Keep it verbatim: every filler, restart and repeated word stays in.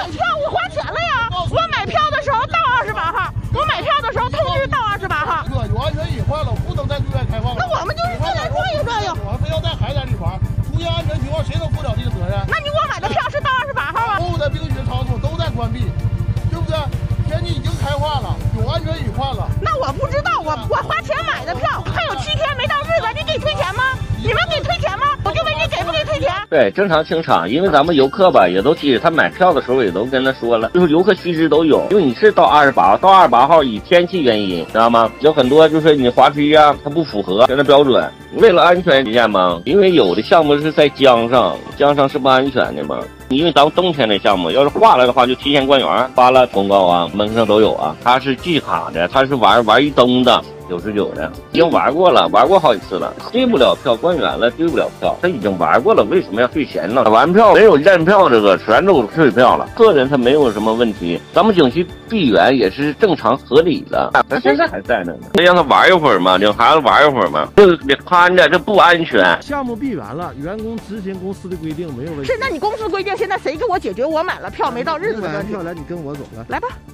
买票我花钱了呀，我买票的时候到二十八号，我买票的时候通知到二十八号。 哥，有安全隐患了，不能在对外开放了。 那我们就是进来转悠转悠。 我还非要带孩子在里边，出现安全情况谁能负了这个责任？ 那你给我买的票是到二十八号啊？ 所有的冰雪场所都在关闭，对不对？天气已经开化了，有安全隐患了。 那我不知道，我我花钱买的票，还有七天没到日子，你给退钱吗？你们给退钱吗？我就问你给不给退钱？ 对，正常清场，因为咱们游客吧也都记着，他买票的时候也都跟他说了，就是游客须知都有，因为你是到二十八号，到二十八号以天气原因，知道吗？有很多就是你滑梯啊，它不符合跟它标准，为了安全起见嘛，因为有的项目是在江上，江上是不安全的嘛。因为咱们冬天的项目，要是化了的话，就提前关园发了公告啊，门上都有啊。它是季卡的，它是玩玩一冬的。九十九的已经玩过了，玩过好几次了，退不了票，关园了退不了票，他已经玩过了，为什么要退钱呢？完票没有验票，这个全都退票了，个人他没有什么问题，咱们景区闭园也是正常合理的，他现在还在那呢，得让他玩一会儿嘛，领孩子玩一会儿嘛，这得看着这不安全。 项目闭园了，员工执行公司的规定没有问题。 是，那你公司规定现在谁给我解决我买了票没到日子的问题？ 买完票来，你跟我走了， 来吧。